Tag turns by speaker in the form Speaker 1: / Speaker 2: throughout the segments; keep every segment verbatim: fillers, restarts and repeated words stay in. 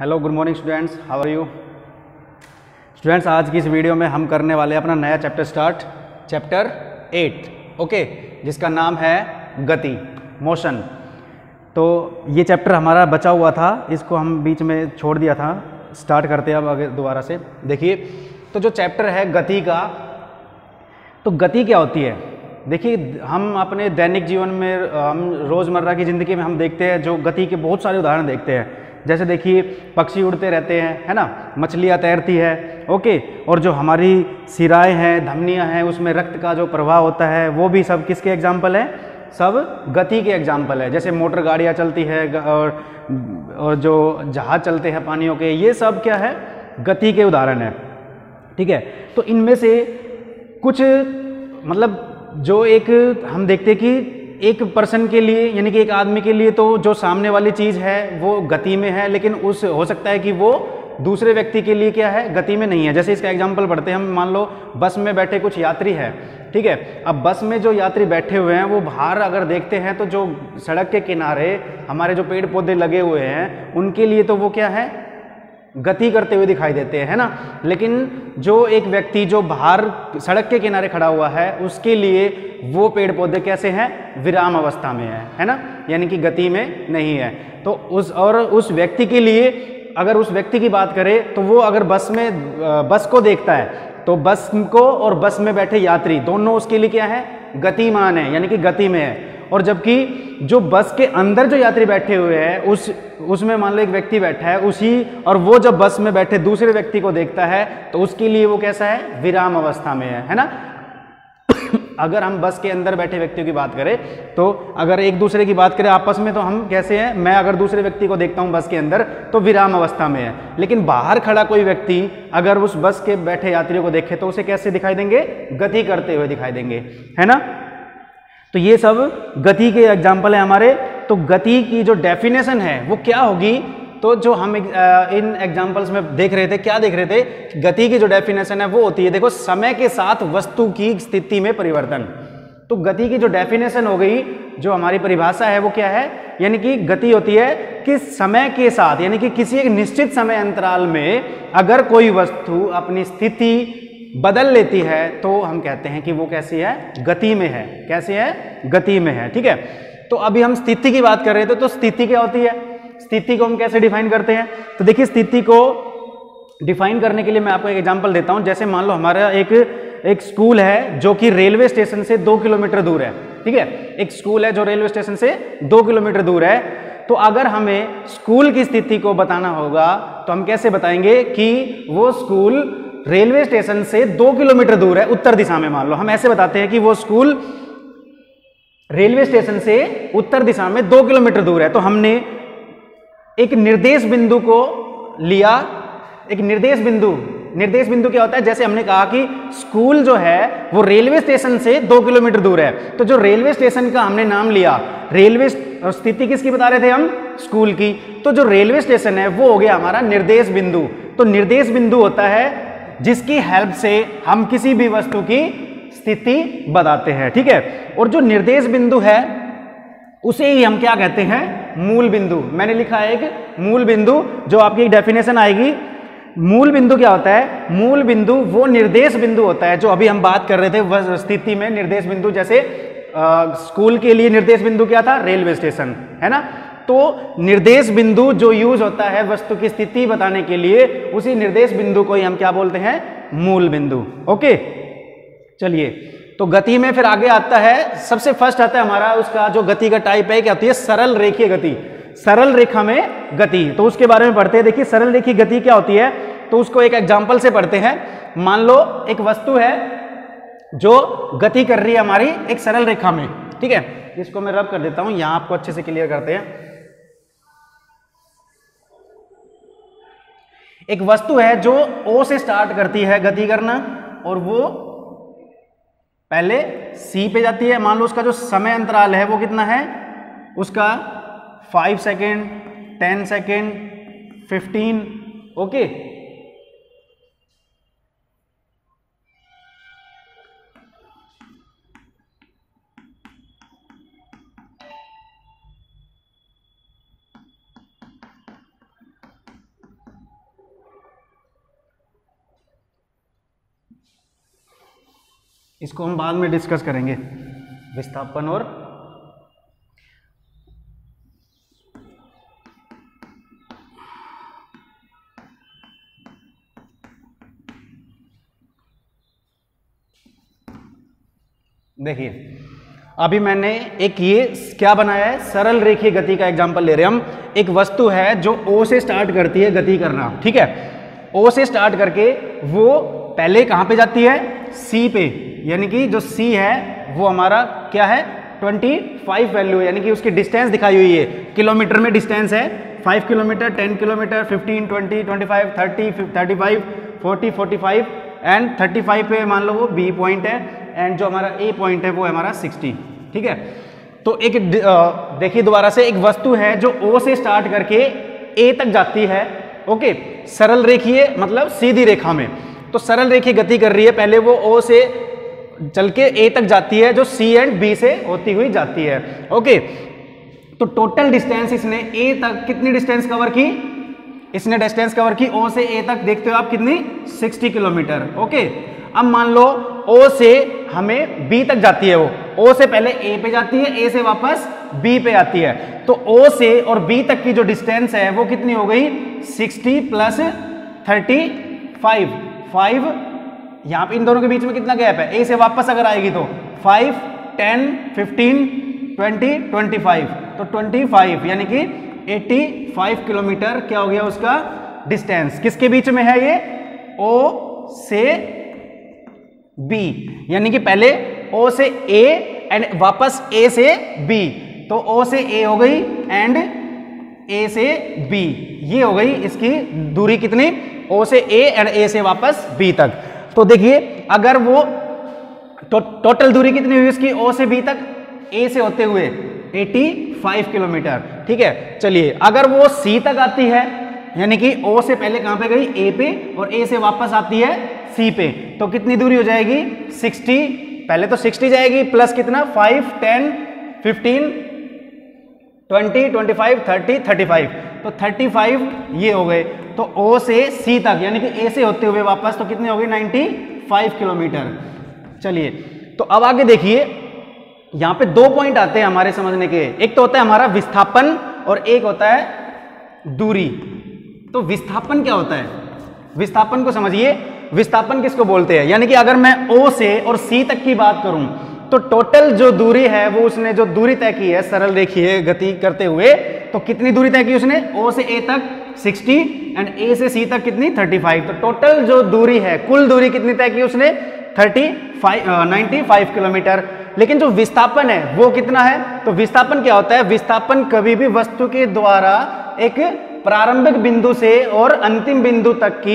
Speaker 1: Hello good morning students, how are you students. आज की इस वीडियो में हम करने वाले हैं अपना नया chapter start, chapter eight, okay, जिसका नाम है गति, मोशन। तो ये चैप्टर हमारा बचा हुआ था, इसको हम बीच में छोड़ दिया था। स्टार्ट करते हैं अब आगे दोबारा से। देखिए, तो जो चैप्टर है गति का, तो गति क्या होती है? देखिए, हम अपने दैनिक जीवन में, हम रोज़मर्रा की ज़िंदगी में हम देखते हैं जो गति के बहुत सारे उदाहरण देखते हैं। जैसे देखिए, पक्षी उड़ते रहते हैं, है ना, मछलियाँ तैरती है, ओके, और जो हमारी सिराएं हैं, धमनियाँ हैं, उसमें रक्त का जो प्रवाह होता है, वो भी सब किसके एग्जाम्पल हैं? सब गति के एग्जाम्पल है। जैसे मोटर गाड़ियाँ चलती है और और जो जहाज चलते हैं पानियों के, ये सब क्या है? गति के उदाहरण है, ठीक है। तो इनमें से कुछ मतलब जो एक हम देखते हैं कि एक पर्सन के लिए, यानी कि एक आदमी के लिए, तो जो सामने वाली चीज़ है वो गति में है, लेकिन उस हो सकता है कि वो दूसरे व्यक्ति के लिए क्या है? गति में नहीं है। जैसे इसका एग्जांपल पढ़ते हैं हम। मान लो बस में बैठे कुछ यात्री है, ठीक है। अब बस में जो यात्री बैठे हुए हैं वो बाहर अगर देखते हैं तो जो सड़क के किनारे हमारे जो पेड़ पौधे लगे हुए हैं, उनके लिए तो वो क्या है? गति करते हुए दिखाई देते हैं, है ना। लेकिन जो एक व्यक्ति जो बाहर सड़क के किनारे खड़ा हुआ है, उसके लिए वो पेड़ पौधे कैसे हैं? विराम अवस्था में है, है ना, यानी कि गति में नहीं है। तो उस और उस व्यक्ति के लिए, अगर उस व्यक्ति की बात करें तो वो अगर बस में बस को देखता है तो बस को और बस में बैठे यात्री दोनों उसके लिए क्या है? गतिमान है, यानी कि गति में है। और जबकि जो बस के अंदर जो यात्री बैठे हुए हैं, उस उसमें मान लो एक व्यक्ति बैठा है उसी, और वो जब बस में बैठे दूसरे व्यक्ति को देखता है तो उसके लिए वो कैसा है? विराम अवस्था में है, है ना। अगर हम बस के अंदर बैठे व्यक्तियों की बात करें, तो अगर एक दूसरे की बात करें आपस में, तो हम कैसे हैं? मैं अगर दूसरे व्यक्ति को देखता हूं बस के अंदर तो विराम अवस्था में है। लेकिन बाहर खड़ा कोई व्यक्ति अगर उस बस के बैठे यात्रियों को देखे तो उसे कैसे दिखाई देंगे? गति करते हुए दिखाई देंगे, है ना। तो ये सब गति के एग्जाम्पल है हमारे। तो गति की जो डेफिनेशन है वो क्या होगी? तो जो हम इन एग्जाम्पल्स में देख रहे थे, क्या देख रहे थे? गति की जो डेफिनेशन है वो होती है, देखो, समय के साथ वस्तु की स्थिति में परिवर्तन। तो गति की जो डेफिनेशन हो गई, जो हमारी परिभाषा है वो क्या है? यानी कि गति होती है कि समय के साथ, यानी कि किसी एक निश्चित समय अंतराल में अगर कोई वस्तु अपनी स्थिति बदल लेती है तो हम कहते हैं कि वो कैसी है? गति में है। कैसी है? गति में है, ठीक है। तो अभी हम स्थिति की बात कर रहे थे, तो स्थिति क्या होती है? स्थिति को हम कैसे डिफाइन करते हैं? तो देखिए, स्थिति को डिफाइन करने के लिए मैं आपको एक एग्जांपल देता हूं। जैसे मान लो हमारा एक एक स्कूल है जो कि रेलवे स्टेशन से दो किलोमीटर दूर है, ठीक है। एक स्कूल है जो रेलवे स्टेशन से दो किलोमीटर दूर है। तो अगर हमें स्कूल की स्थिति को बताना होगा तो हम कैसे बताएंगे कि वो स्कूल रेलवे स्टेशन से दो किलोमीटर दूर है, उत्तर दिशा में। मान लो हम ऐसे बताते हैं कि वो स्कूल रेलवे स्टेशन से उत्तर दिशा में दो किलोमीटर दूर है। तो हमने एक निर्देश बिंदु को लिया। एक निर्देश बिंदु, निर्देश बिंदु क्या होता है? जैसे हमने कहा कि स्कूल जो है वो रेलवे स्टेशन से दो किलोमीटर दूर है, तो जो रेलवे स्टेशन का हमने नाम लिया, रेलवे स्थिति किसकी बता रहे थे हम? स्कूल की। तो जो रेलवे स्टेशन है वो हो गया हमारा निर्देश बिंदु। तो निर्देश बिंदु होता है जिसकी हेल्प से हम किसी भी वस्तु की स्थिति बताते हैं, ठीक है। और जो निर्देश बिंदु है उसे ही हम क्या कहते हैं? मूल बिंदु। मैंने लिखा है एक मूल बिंदु, जो आपकी एक डेफिनेशन आएगी। मूल बिंदु क्या होता है? मूल बिंदु वो निर्देश बिंदु होता है जो अभी हम बात कर रहे थे वह स्थिति में निर्देश बिंदु। जैसे आ, स्कूल के लिए निर्देश बिंदु क्या था? रेलवे स्टेशन, है ना। तो निर्देश बिंदु जो यूज होता है वस्तु की स्थिति बताने के लिए, उसी निर्देश बिंदु को ही हम क्या बोलते हैं? मूल बिंदु, ओके। चलिए, तो गति में फिर आगे आता है, सबसे फर्स्ट आता है हमारा उसका जो गति का टाइप है, क्या होती है? सरल रेखीय गति। सरल रेखा में गति, तो उसके बारे में पढ़ते हैं। देखिए, सरल रेखीय गति क्या होती है, तो उसको एक एग्जांपल से पढ़ते हैं। मान लो एक वस्तु है जो गति कर रही है हमारी एक सरल रेखा में, ठीक है। इसको मैं रब कर देता हूं, यहां आपको अच्छे से क्लियर करते हैं। एक वस्तु है जो O से स्टार्ट करती है गति करना, और वो पहले C पे जाती है। मान लो उसका जो समय अंतराल है वो कितना है? उसका five second, ten second, fifteen, okay. इसको हम बाद में डिस्कस करेंगे, विस्थापन और देखिए अभी मैंने एक ये क्या बनाया है, सरल रेखीय गति का एग्जांपल ले रहे हैं हम। एक वस्तु है जो O से स्टार्ट करती है गति करना, ठीक है। O से स्टार्ट करके वो पहले कहां पे जाती है, C पे, यानी कि जो C है वो हमारा क्या है, पच्चीस वैल्यू है, यानी कि उसकी डिस्टेंस दिखाई हुई है, किलोमीटर में डिस्टेंस है, पाँच किलोमीटर, दस किलोमीटर, पंद्रह, बीस, पच्चीस, तीस, पैंतीस, चालीस, पैंतालीस एंड पैंतीस पे मान लो वो B पॉइंट है, एंड जो हमारा A पॉइंट है वो है हमारा साठ, ठीक है। तो एक देखिए दोबारा से, एक वस्तु है जो O से स्टार्ट करके A तक जाती है, ओके, सरल रेखीय मतलब सीधी रेखा में। तो सरल रेखीय गति कर रही है, पहले वो O से चल के A तक जाती है, जो C एंड B से होती हुई जाती है, ओके। तो टोटल डिस्टेंस इसने A तक कितनी डिस्टेंस कवर की, इसने डिस्टेंस कवर की O से A तक, देखते हो आप कितनी, साठ किलोमीटर, ओके। अब मान लो O से हमें B तक जाती है, वो O से पहले A पे जाती है, A से वापस B पे आती है, तो O से और B तक की जो डिस्टेंस है वो कितनी हो गई, साठ प्लस पैंतीस, फाइव, यहां पे इन दोनों के बीच में कितना गैप है, A से वापस अगर आएगी तो five, ten, fifteen, twenty, twenty five, तो पच्चीस यानी कि पचासी किलोमीटर क्या हो गया उसका डिस्टेंस। किसके बीच में है ये, O से B, यानी कि पहले O से A एंड वापस A से B, तो O से A हो गई एंड A से B, ये हो गई इसकी दूरी कितनी, O से A एंड A से वापस B तक। तो देखिए अगर वो तो, टोटल दूरी कितनी हुई इसकी O से B तक, A से होते हुए पचासी किलोमीटर, ठीक है। चलिए अगर वो C तक आती है, यानी कि O से पहले कहां पे गई, A पे, और A से वापस आती है C पे, तो कितनी दूरी हो जाएगी, साठ, पहले तो साठ जाएगी प्लस कितना, five, ten, fifteen, twenty, twenty five, thirty, thirty five, तो पैंतीस ये हो गए। तो O से C तक यानी कि A से होते हुए वापस तो कितनी हो गई, पचानवे किलोमीटर। चलिए तो अब आगे देखिए, यहां पे दो पॉइंट आते हैं हमारे समझने के, एक तो होता है हमारा विस्थापन और एक होता है दूरी। तो विस्थापन क्या होता है, विस्थापन को समझिए, विस्थापन किसको बोलते हैं, यानी कि अगर मैं O से और C तक की बात करूं तो टोटल जो दूरी है वो उसने जो दूरी तय की है सरल रेखीय गति करते हुए, तो कितनी दूरी तय की उसने, O से A तक साठ एंड A से C तक कितनी, पैंतीस, तो टोटल जो दूरी है, कुल दूरी कितनी तय की उसने, पैंतीस, पचानवे किलोमीटर। लेकिन जो विस्थापन है वो कितना है, तो विस्थापन क्या होता है, विस्थापन कभी भी वस्तु के द्वारा एक प्रारंभिक बिंदु से और अंतिम बिंदु तक की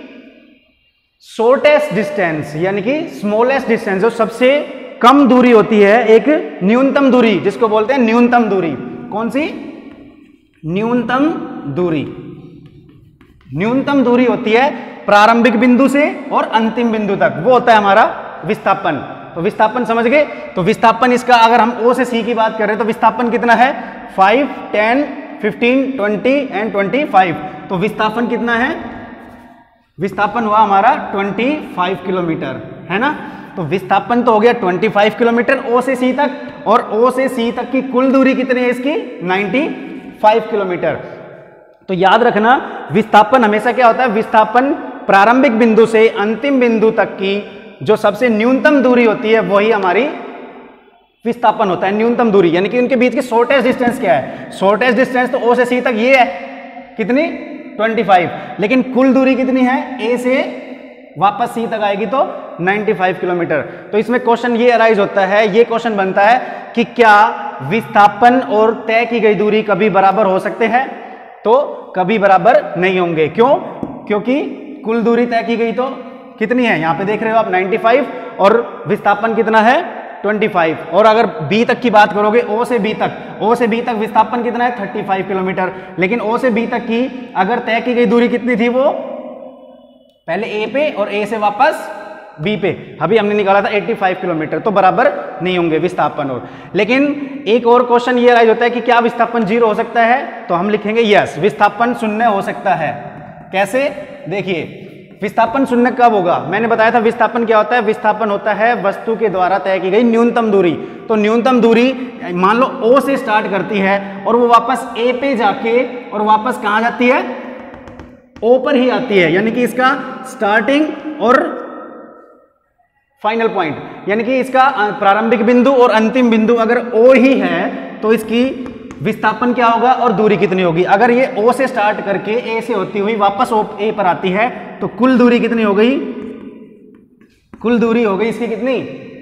Speaker 1: शॉर्टेस्ट डिस्टेंस, यानी कि स्मॉलेस्ट डिस्टेंस, जो सबसे कम दूरी होती है, एक न्यूनतम दूरी जिसको बोलते हैं न्यूनतम दूरी। कौन सी, न्यूनतम दूरी, न्यूनतम दूरी होती है प्रारंभिक बिंदु से और अंतिम बिंदु तक, वो होता है हमारा विस्थापन। तो विस्थापन समझ गए, तो विस्थापन इसका अगर हम O से C की बात करें तो विस्थापन कितना है, five, ten, fifteen, twenty and twenty five, तो विस्थापन कितना है, विस्थापन हुआ हमारा पच्चीस किलोमीटर, है ना। तो विस्थापन तो हो गया पच्चीस किलोमीटर O से C तक, और O से C तक की कुल दूरी कितनी है इसकी, पचानवे किलोमीटर। तो याद रखना विस्थापन हमेशा क्या होता है, विस्थापन प्रारंभिक बिंदु से अंतिम बिंदु तक की जो सबसे न्यूनतम दूरी होती है वही हमारी विस्थापन होता है, न्यूनतम दूरी, यानी कि उनके बीच की शॉर्टेस्ट डिस्टेंस क्या है, शॉर्टेस्ट डिस्टेंस तो O से C तक ये है, कितनी, पच्चीस, लेकिन कुल दूरी कितनी है, A से वापस C तक आएगी तो पचानवे किलोमीटर। तो इसमें क्वेश्चन ये अराइज होता है, ये क्वेश्चन बनता है कि क्या विस्थापन और तय की गई दूरी कभी बराबर हो सकते हैं, तो कभी बराबर नहीं होंगे। क्यों, क्योंकि कुल दूरी तय की गई तो कितनी है, यहां पे देख रहे हो आप पचानवे, और विस्थापन कितना है पच्चीस, और अगर B तक की बात करोगे, O से B तक, O से B तक विस्थापन कितना है पैंतीस किलोमीटर, लेकिन O से B तक की अगर तय की गई दूरी कितनी थी, वो पहले A पे और A से वापस B पे, अभी हमने निकाला था पचासी किलोमीटर, तो बराबर नहीं होंगे विस्थापन और। लेकिन एक और क्वेश्चन ये राइज होता है कि क्या विस्थापन जीरो हो सकता है, तो हम लिखेंगे यस, विस्थापन शून्य हो सकता है। कैसे, देखिए विस्थापन शून्य कब होगा? मैंने बताया था विस्थापन क्या होता है। विस्थापन होता है वस्तु के द्वारा तय की गई न्यूनतम दूरी। तो न्यूनतम दूरी मान लो O से स्टार्ट करती है और वो वापस A पे जाके और वापस कहां जाती है? O पर ही आती है, यानी कि इसका स्टार्टिंग और फाइनल पॉइंट, यानी कि इसका प्रारंभिक बिंदु और अंतिम बिंदु अगर O ही है तो इसकी विस्थापन क्या होगा और दूरी कितनी होगी? अगर ये O से स्टार्ट करके A से होती हुई वापस O A पर आती है तो कुल दूरी कितनी हो गई? कुल दूरी हो गई इसकी कितनी?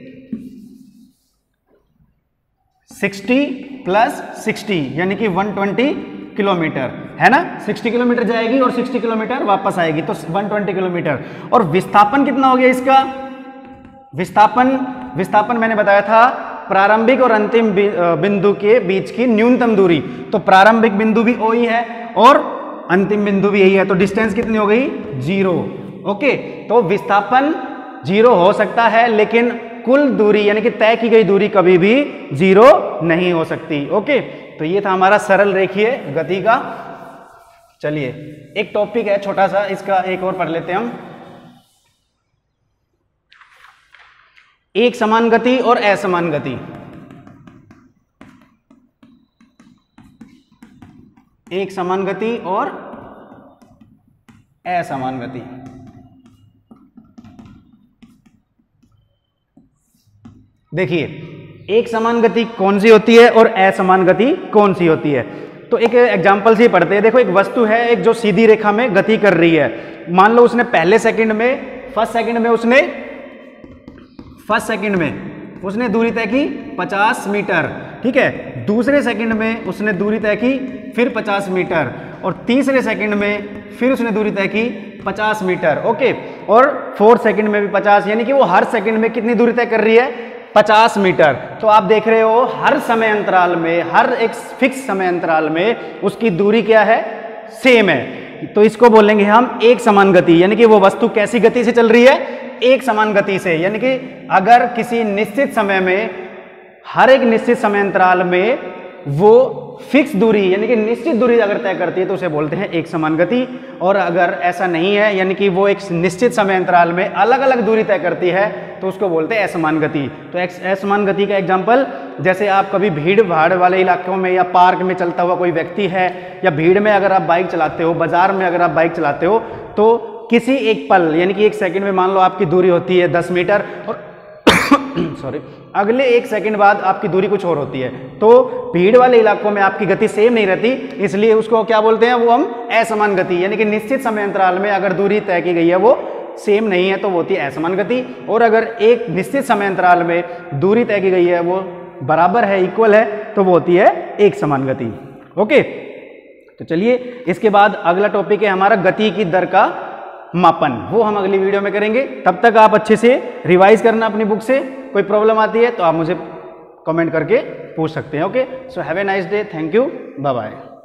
Speaker 1: साठ प्लस साठ, यानी कि एक सौ बीस किलोमीटर, है ना। साठ किलोमीटर जाएगी और साठ किलोमीटर वापस आएगी, तो एक सौ बीस किलोमीटर। और विस्थापन कितना हो गया इसका? विस्थापन विस्थापन मैंने बताया था प्रारंभिक और अंतिम बिंदु के बीच की न्यूनतम दूरी। तो प्रारंभिक बिंदु भी O ही है और अंतिम बिंदु भी यही है, तो डिस्टेंस कितनी हो गई? जीरो। ओके, तो विस्थापन जीरो हो सकता है लेकिन कुल दूरी यानी कि तय की गई दूरी कभी भी जीरो नहीं हो सकती। ओके, तो ये था हमारा सरल रेखीय गति का। चलिए एक टॉपिक है छोटा सा, इसका एक और पढ़ लेते हैं हम। एक समान गति और असमान गति। एक समान गति और असमान गति। देखिए एक समान गति कौन सी होती है और असमान गति कौन सी होती है। तो एक एग्जांपल से ही पढ़ते हैं। देखो एक वस्तु है एक जो सीधी रेखा में गति कर रही है। मान लो उसने पहले सेकंड में फर्स्ट सेकंड में उसने फर्स्ट सेकंड में उसने दूरी तय की पचास मीटर, ठीक है। दूसरे सेकंड में उसने दूरी तय की फिर पचास मीटर और तीसरे सेकंड में फिर उसने दूरी तय की पचास मीटर। ओके, और फोर्थ सेकंड में भी पचास, यानी कि वो हर सेकंड में कितनी दूरी तय कर रही है? पचास मीटर। तो आप देख रहे हो हर समय अंतराल में, हर एक फिक्स समय अंतराल में उसकी दूरी क्या है? सेम है। तो इसको बोलेंगे हम एक समान गति, यानी कि वो वस्तु कैसी गति से चल रही है? एक समान गति से। यानी कि अगर किसी निश्चित समय में, हर एक निश्चित समय अंतराल में वो फिक्स दूरी यानी कि निश्चित दूरी अगर तय करती है तो उसे बोलते हैं एक समान गति। और अगर ऐसा नहीं है यानी कि वो एक निश्चित समय अंतराल में अलग अलग दूरी तय करती है तो उसको बोलते हैं असमान गति। तो असमान गति का एग्जांपल, जैसे आप कभी भीड़ भाड़ वाले इलाकों में या पार्क में चलता हुआ कोई व्यक्ति है, या भीड़ में अगर आप बाइक चलाते हो, बाजार में अगर आप बाइक चलाते हो, तो किसी एक पल यानी कि एक सेकंड में मान लो आपकी दूरी होती है दस मीटर और सॉरी अगले एक सेकंड बाद आपकी दूरी कुछ और होती है। तो भीड़ वाले इलाकों में आपकी गति सेम नहीं रहती, इसलिए उसको क्या बोलते हैं? वो हम असमान गति, यानी कि निश्चित समय अंतराल में अगर दूरी तय की गई है वो सेम नहीं है तो वो होती है असमान गति। और अगर एक निश्चित समय अंतराल में दूरी तय की गई है वो बराबर है, इक्वल है, तो वो होती है एक समान गति। ओके, तो चलिए इसके बाद अगला टॉपिक है हमारा गति की दर का मापन। वो हम अगली वीडियो में करेंगे। तब तक आप अच्छे से रिवाइज करना अपनी बुक से। कोई प्रॉब्लम आती है तो आप मुझे कमेंट करके पूछ सकते हैं। Okay, so have a nice day, thank you, bye bye.